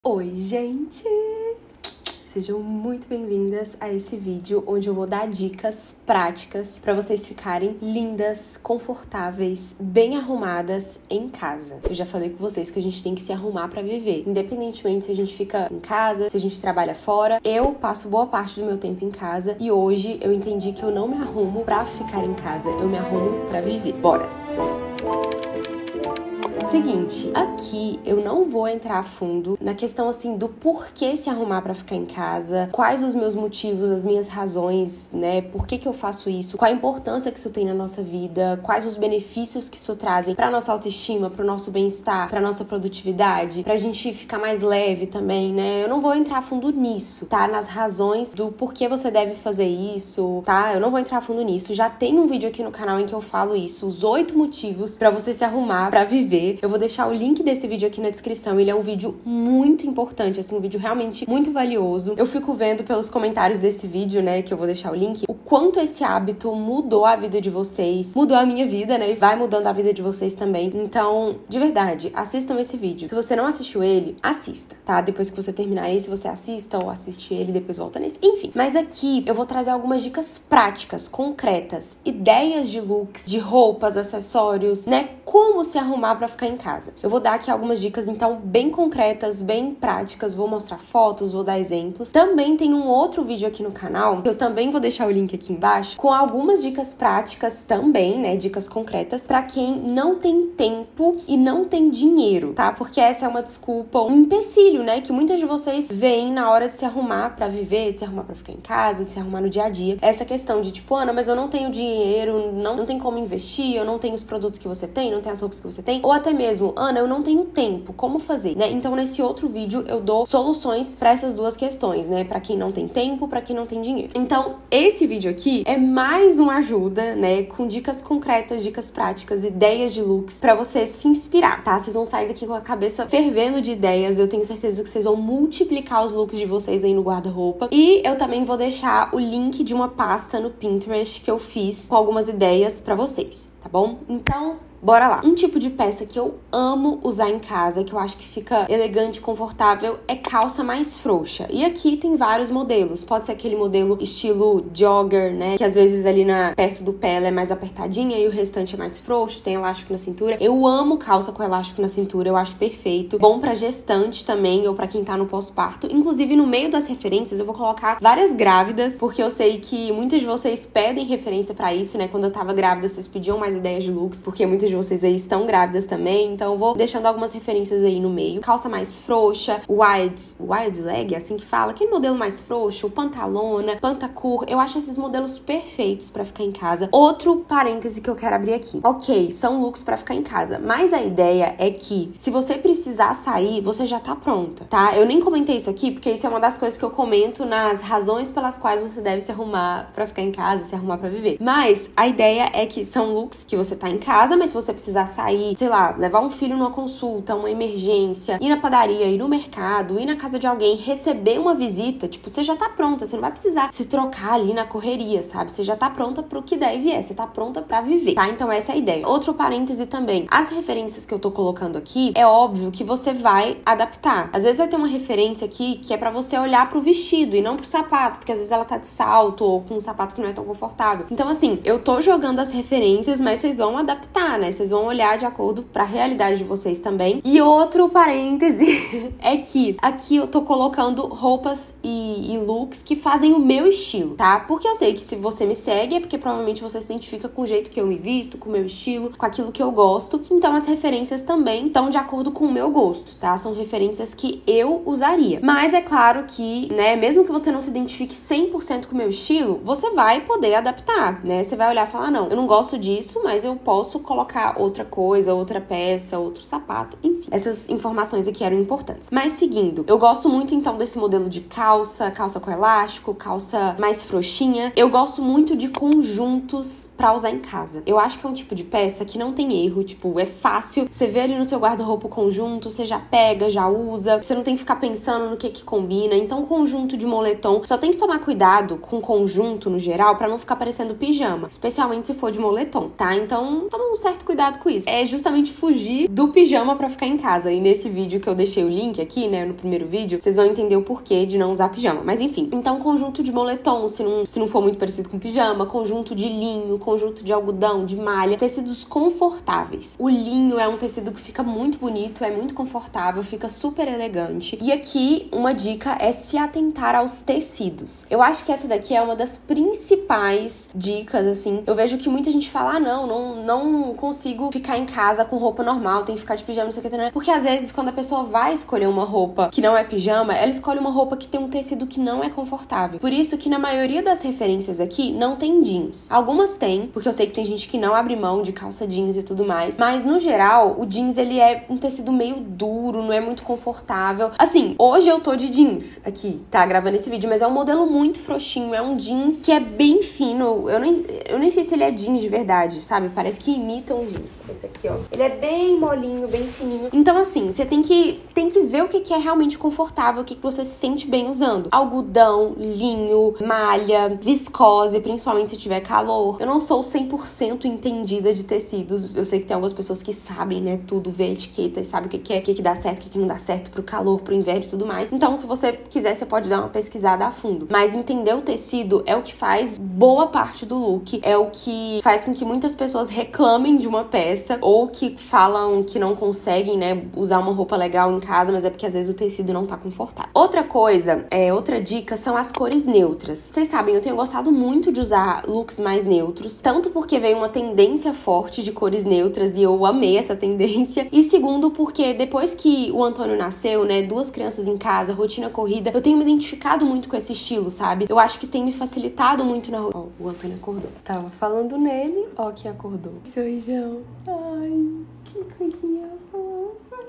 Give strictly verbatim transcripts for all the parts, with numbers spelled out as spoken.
Oi, gente! Sejam muito bem-vindas a esse vídeo onde eu vou dar dicas práticas para vocês ficarem lindas, confortáveis, bem arrumadas em casa. Eu já falei com vocês que a gente tem que se arrumar para viver, independentemente se a gente fica em casa, se a gente trabalha fora. Eu passo boa parte do meu tempo em casa e hoje eu entendi que eu não me arrumo para ficar em casa, eu me arrumo para viver. Bora! Seguinte, aqui eu não vou entrar a fundo na questão assim do porquê se arrumar pra ficar em casa, quais os meus motivos, as minhas razões, né? Por que que eu faço isso? Qual a importância que isso tem na nossa vida? Quais os benefícios que isso trazem pra nossa autoestima, pro nosso bem-estar, pra nossa produtividade, pra gente ficar mais leve também, né? Eu não vou entrar a fundo nisso, tá? Nas razões do porquê você deve fazer isso, tá? Eu não vou entrar a fundo nisso. Já tem um vídeo aqui no canal em que eu falo isso, os oito motivos pra você se arrumar pra viver. Eu vou deixar o link desse vídeo aqui na descrição. Ele é um vídeo muito importante, assim, um vídeo realmente muito valioso. Eu fico vendo pelos comentários desse vídeo, né, que eu vou deixar o link, o quanto esse hábito mudou a vida de vocês, mudou a minha vida, né, e vai mudando a vida de vocês também. Então, de verdade, assistam esse vídeo. Se você não assistiu ele, assista, tá? Depois que você terminar esse, você assista ou assiste ele e depois volta nesse. Enfim, mas aqui eu vou trazer algumas dicas práticas, concretas, ideias de looks, de roupas, acessórios, né, como se arrumar pra ficar em casa. Eu vou dar aqui algumas dicas, então, bem concretas, bem práticas. Vou mostrar fotos, vou dar exemplos. Também tem um outro vídeo aqui no canal, que eu também vou deixar o link aqui embaixo, com algumas dicas práticas também, né? Dicas concretas, pra quem não tem tempo e não tem dinheiro, tá? Porque essa é uma desculpa, um empecilho, né? Que muitas de vocês veem na hora de se arrumar pra viver, de se arrumar pra ficar em casa, de se arrumar no dia a dia. Essa questão de, tipo, Ana, mas eu não tenho dinheiro, não, não tem como investir, eu não tenho os produtos que você tem, não tenho as roupas que você tem, ou até mesmo, Ana, eu não tenho tempo, como fazer, né? Então, nesse outro vídeo, eu dou soluções pra essas duas questões, né? Pra quem não tem tempo, pra quem não tem dinheiro. Então, esse vídeo aqui é mais uma ajuda, né? Com dicas concretas, dicas práticas, ideias de looks pra você se inspirar, tá? Vocês vão sair daqui com a cabeça fervendo de ideias. Eu tenho certeza que vocês vão multiplicar os looks de vocês aí no guarda-roupa. E eu também vou deixar o link de uma pasta no Pinterest que eu fiz com algumas ideias pra vocês, tá bom? Então, bora lá. Um tipo de peça que eu amo usar em casa, que eu acho que fica elegante, confortável, é calça mais frouxa. E aqui tem vários modelos. Pode ser aquele modelo estilo jogger, né? Que às vezes ali na, perto do pé ela é mais apertadinha e o restante é mais frouxo, tem elástico na cintura. Eu amo calça com elástico na cintura, eu acho perfeito. Bom pra gestante também, ou pra quem tá no pós-parto. Inclusive, no meio das referências, eu vou colocar várias grávidas, porque eu sei que muitas de vocês pedem referência pra isso, né? Quando eu tava grávida, vocês pediam mais ideias de looks, porque muitas de vocês aí estão grávidas também, então eu vou deixando algumas referências aí no meio. Calça mais frouxa, wide, wide leg, assim que fala, aquele modelo mais frouxo, pantalona, pantacur, eu acho esses modelos perfeitos pra ficar em casa. Outro parêntese que eu quero abrir aqui. Ok, são looks pra ficar em casa, mas a ideia é que se você precisar sair, você já tá pronta, tá? Eu nem comentei isso aqui, porque isso é uma das coisas que eu comento nas razões pelas quais você deve se arrumar pra ficar em casa, se arrumar pra viver. Mas a ideia é que são looks que você tá em casa, mas se você precisar sair, sei lá, levar um filho numa consulta, uma emergência, ir na padaria, ir no mercado, ir na casa de alguém, receber uma visita, tipo, você já tá pronta, você não vai precisar se trocar ali na correria, sabe? Você já tá pronta pro que der e vier, você tá pronta pra viver, tá? Então essa é a ideia. Outro parêntese também, as referências que eu tô colocando aqui, é óbvio que você vai adaptar. Às vezes vai ter uma referência aqui que é pra você olhar pro vestido e não pro sapato, porque às vezes ela tá de salto ou com um sapato que não é tão confortável. Então assim, eu tô jogando as referências, mas vocês vão adaptar, né? Vocês vão olhar de acordo pra realidade de vocês também. E outro parêntese é que aqui eu tô colocando roupas e, e looks que fazem o meu estilo, tá? Porque eu sei que se você me segue é porque provavelmente você se identifica com o jeito que eu me visto, com o meu estilo, com aquilo que eu gosto. Então as referências também estão de acordo com o meu gosto, tá? São referências que eu usaria. Mas é claro que, né, mesmo que você não se identifique cem por cento com o meu estilo, você vai poder adaptar, né? Você vai olhar e falar, não, eu não gosto disso, mas eu posso colocar outra coisa, outra peça, outro sapato, enfim. Essas informações aqui eram importantes. Mas seguindo, eu gosto muito então desse modelo de calça, calça com elástico, calça mais frouxinha. Eu gosto muito de conjuntos pra usar em casa. Eu acho que é um tipo de peça que não tem erro, tipo, é fácil. Você vê ali no seu guarda-roupa o conjunto, você já pega, já usa, você não tem que ficar pensando no que que combina. Então, conjunto de moletom, só tem que tomar cuidado com conjunto no geral pra não ficar parecendo pijama, especialmente se for de moletom, tá? Então, toma um certo cuidado cuidado com isso. É justamente fugir do pijama pra ficar em casa. E nesse vídeo que eu deixei o link aqui, né, no primeiro vídeo, vocês vão entender o porquê de não usar pijama. Mas enfim, então conjunto de moletom, se não, se não for muito parecido com pijama, conjunto de linho, conjunto de algodão, de malha, tecidos confortáveis. O linho é um tecido que fica muito bonito, é muito confortável, fica super elegante. E aqui, uma dica é se atentar aos tecidos. Eu acho que essa daqui é uma das principais dicas, assim. Eu vejo que muita gente fala, ah, não, não, não consigo ficar em casa com roupa normal, tem que ficar de pijama, não sei o que, né? Porque às vezes, quando a pessoa vai escolher uma roupa que não é pijama, ela escolhe uma roupa que tem um tecido que não é confortável. Por isso que na maioria das referências aqui não tem jeans. Algumas tem, porque eu sei que tem gente que não abre mão de calça jeans e tudo mais, mas no geral, o jeans ele é um tecido meio duro, não é muito confortável. Assim, hoje eu tô de jeans aqui, tá? Gravando esse vídeo, mas é um modelo muito frouxinho, é um jeans que é bem fino. Eu nem, eu nem sei se ele é jeans de verdade, sabe? Parece que imita um jeans. Esse aqui, ó. Ele é bem molinho, bem fininho. Então, assim, você tem que, tem que ver o que, que é realmente confortável, o que, que você se sente bem usando. Algodão, linho, malha, viscose, principalmente se tiver calor. Eu não sou cem por cento entendida de tecidos. Eu sei que tem algumas pessoas que sabem, né, tudo, vê etiqueta e sabe o que, que é, o que, que dá certo, o que, que não dá certo pro calor, pro inverno e tudo mais. Então, se você quiser, você pode dar uma pesquisada a fundo. Mas entender o tecido é o que faz boa parte do look, é o que faz com que muitas pessoas reclamem de uma peça ou que falam que não conseguem, né, usar uma roupa legal em casa, mas é porque às vezes o tecido não tá confortável. Outra coisa, é, outra dica são as cores neutras. Vocês sabem, eu tenho gostado muito de usar looks mais neutros, tanto porque veio uma tendência forte de cores neutras e eu amei essa tendência, e segundo porque depois que o Antônio nasceu, né, duas crianças em casa, rotina corrida, eu tenho me identificado muito com esse estilo, sabe? Eu acho que tem me facilitado muito na roupa. Ó, o Antônio acordou. Tava falando nele, ó quem acordou. Sorrisão. Ai, que coisinha fofa.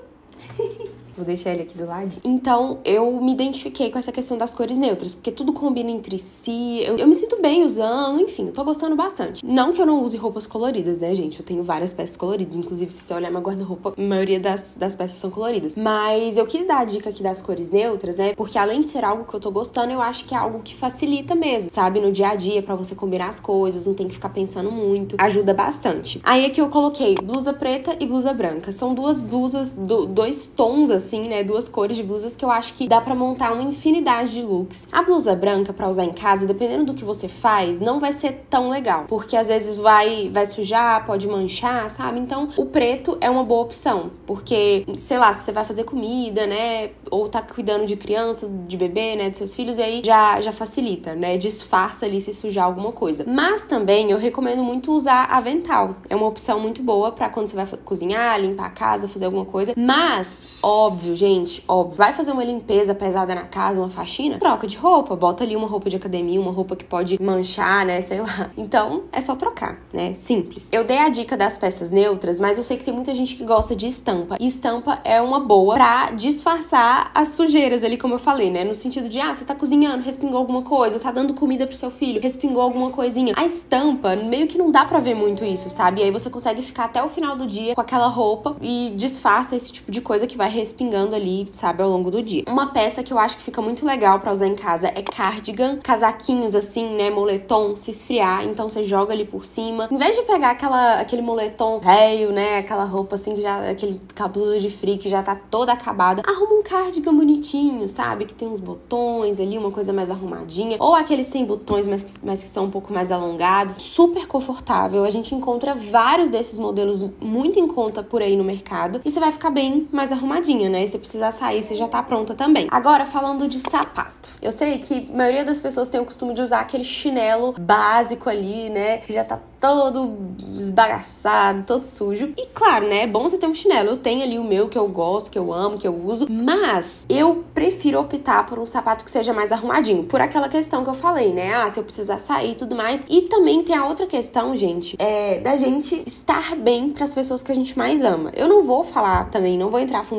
Vou deixar ele aqui do lado. Então, eu me identifiquei com essa questão das cores neutras, porque tudo combina entre si. Eu, eu me sinto bem usando, enfim, eu tô gostando bastante. Não que eu não use roupas coloridas, né, gente? Eu tenho várias peças coloridas. Inclusive, se você olhar meu guarda-roupa, a maioria das, das peças são coloridas. Mas eu quis dar a dica aqui das cores neutras, né? Porque além de ser algo que eu tô gostando, eu acho que é algo que facilita mesmo, sabe? No dia a dia, pra você combinar as coisas, não tem que ficar pensando muito. Ajuda bastante. Aí aqui eu coloquei blusa preta e blusa branca. São duas blusas, do, dois tons, assim, né? Duas cores de blusas que eu acho que dá pra montar uma infinidade de looks. A blusa branca pra usar em casa, dependendo do que você faz, não vai ser tão legal, porque às vezes vai, vai sujar, pode manchar, sabe? Então, o preto é uma boa opção, porque, sei lá, se você vai fazer comida, né? Ou tá cuidando de criança, de bebê, né? Dos seus filhos, e aí já, já facilita, né? Disfarça ali se sujar alguma coisa. Mas também eu recomendo muito usar avental. É uma opção muito boa pra quando você vai cozinhar, limpar a casa, fazer alguma coisa. Mas, óbvio, gente, Gente, óbvio, vai fazer uma limpeza pesada na casa, uma faxina, troca de roupa, bota ali uma roupa de academia, uma roupa que pode manchar, né, sei lá. Então, é só trocar, né, simples. Eu dei a dica das peças neutras, mas eu sei que tem muita gente que gosta de estampa. E estampa é uma boa pra disfarçar as sujeiras ali, como eu falei, né, no sentido de, ah, você tá cozinhando, respingou alguma coisa, tá dando comida pro seu filho, respingou alguma coisinha. A estampa, meio que não dá pra ver muito isso, sabe? E aí você consegue ficar até o final do dia com aquela roupa e disfarça esse tipo de coisa que vai respingando ali, sabe, ao longo do dia. Uma peça que eu acho que fica muito legal pra usar em casa é cardigan, casaquinhos assim, né, moletom, se esfriar, então você joga ali por cima. Em vez de pegar aquela, aquele moletom velho, né, aquela roupa assim, que já, aquele, aquela blusa de frio que já tá toda acabada, arruma um cardigan bonitinho, sabe, que tem uns botões ali, uma coisa mais arrumadinha, ou aqueles sem botões, mas, mas que são um pouco mais alongados, super confortável. A gente encontra vários desses modelos muito em conta por aí no mercado, e você vai ficar bem mais arrumadinha, né, e se precisar sair, você já tá pronta também. Agora, falando de sapato. Eu sei que a maioria das pessoas tem o costume de usar aquele chinelo básico ali, né, que já tá todo esbagaçado, todo sujo. E claro, né, é bom você ter um chinelo. Eu tenho ali o meu que eu gosto, que eu amo, que eu uso, mas eu prefiro optar por um sapato que seja mais arrumadinho, por aquela questão que eu falei, né, ah, se eu precisar sair e tudo mais. E também tem a outra questão, gente, é da gente estar bem pras pessoas que a gente mais ama. Eu não vou falar também, não vou entrar fundo nisso, porque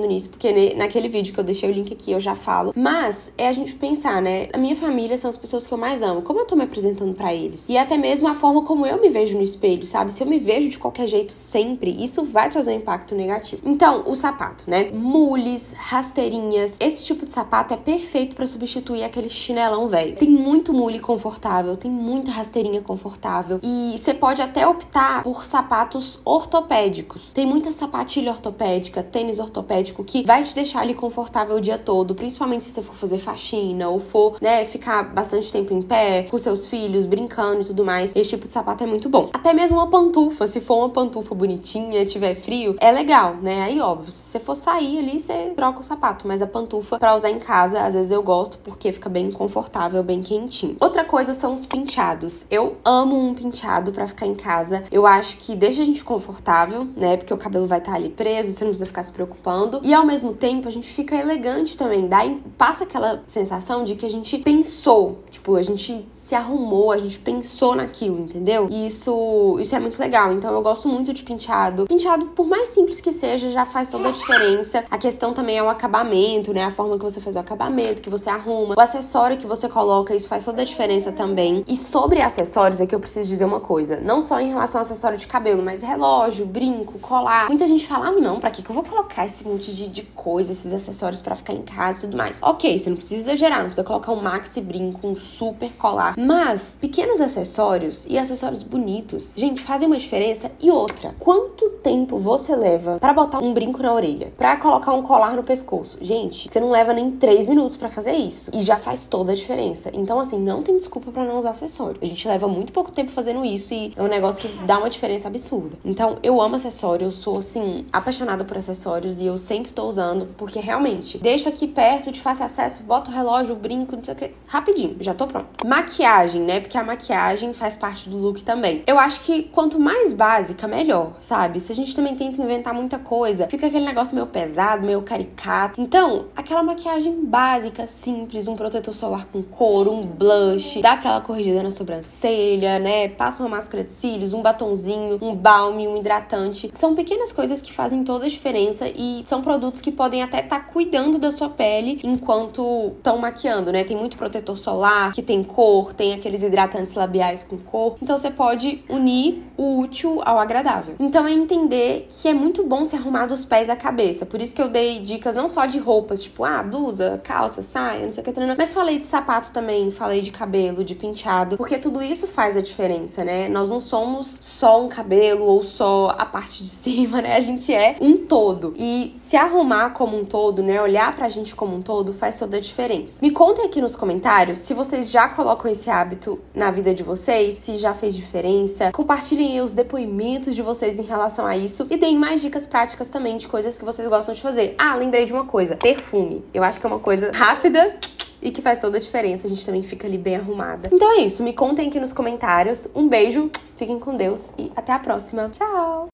porque naquele vídeo que eu deixei o link aqui eu já falo. Mas é a gente pensar, né? A minha família são as pessoas que eu mais amo. Como eu tô me apresentando pra eles? E até mesmo a forma como eu me vejo no espelho, sabe? Se eu me vejo de qualquer jeito sempre, isso vai trazer um impacto negativo. Então, o sapato, né? Mules, rasteirinhas. Esse tipo de sapato é perfeito pra substituir aquele chinelão velho. Tem muito mule confortável, tem muita rasteirinha confortável. E você pode até optar por sapatos ortopédicos. Tem muita sapatilha ortopédica, tênis ortopédico que vai te deixar ali confortável o dia todo, principalmente se você for fazer faxina ou for, né, ficar bastante tempo em pé com seus filhos, brincando e tudo mais. Esse tipo de sapato é muito bom. Até mesmo uma pantufa, se for uma pantufa bonitinha, tiver frio, é legal, né? Aí, óbvio, se você for sair ali, você troca o sapato, mas a pantufa pra usar em casa, às vezes eu gosto porque fica bem confortável, bem quentinho. Outra coisa são os penteados. Eu amo um penteado pra ficar em casa. Eu acho que deixa a gente confortável, né? Porque o cabelo vai estar ali preso, você não precisa ficar se preocupando. E ao mesmo tempo, a gente fica elegante também. Dá, passa aquela sensação de que a gente pensou, tipo, a gente se arrumou, a gente pensou naquilo, entendeu? E isso, isso é muito legal. Então eu gosto muito de penteado. Penteado, por mais simples que seja, já faz toda a diferença. A questão também é o acabamento, né? A forma que você faz o acabamento, que você arruma, o acessório que você coloca, isso faz toda a diferença também. E sobre acessórios, aqui eu preciso dizer uma coisa. Não só em relação ao acessório de cabelo, mas relógio, brinco, colar. Muita gente fala, ah, não, pra que que eu vou colocar esse monte de, de coisa, esses acessórios pra ficar em casa e tudo mais. Ok, você não precisa exagerar, não precisa colocar um maxi brinco, um super colar. Mas pequenos acessórios e acessórios bonitos, gente, fazem uma diferença. E outra, quanto tempo você leva pra botar um brinco na orelha? Pra colocar um colar no pescoço? Gente, você não leva nem três minutos pra fazer isso. E já faz toda a diferença. Então, assim, não tem desculpa pra não usar acessório. A gente leva muito pouco tempo fazendo isso e é um negócio que dá uma diferença absurda. Então, eu amo acessório, eu sou, assim, apaixonada por acessórios e eu sempre tô usando, porque realmente, deixo aqui perto, de fácil acesso, boto o relógio, o brinco, não sei o que, rapidinho, já tô pronta. Maquiagem, né? Porque a maquiagem faz parte do look também. Eu acho que quanto mais básica, melhor, sabe? Se a gente também tenta inventar muita coisa, fica aquele negócio meio pesado, meio caricato. Então, aquela maquiagem básica, simples, um protetor solar com couro, um blush, dá aquela corrigida na sobrancelha, né? Passa uma máscara de cílios, um batonzinho, um balme, um hidratante. São pequenas coisas que fazem toda a diferença e são produtos que podem até estar tá cuidando da sua pele enquanto estão maquiando, né? Tem muito protetor solar que tem cor, tem aqueles hidratantes labiais com cor. Então você pode unir o útil ao agradável. Então é entender que é muito bom se arrumar dos pés à cabeça. Por isso que eu dei dicas não só de roupas, tipo, ah, blusa, calça, saia, não sei o que, mas falei de sapato também, falei de cabelo, de penteado, porque tudo isso faz a diferença, né? Nós não somos só um cabelo ou só a parte de cima, né? A gente é um todo. E se arrumar como um todo, né? Olhar pra gente como um todo faz toda a diferença. Me contem aqui nos comentários se vocês já colocam esse hábito na vida de vocês, se já fez diferença. Compartilhem os depoimentos de vocês em relação a isso e deem mais dicas práticas também de coisas que vocês gostam de fazer. Ah, lembrei de uma coisa. Perfume. Eu acho que é uma coisa rápida e que faz toda a diferença. A gente também fica ali bem arrumada. Então é isso. Me contem aqui nos comentários. Um beijo, fiquem com Deus e até a próxima. Tchau!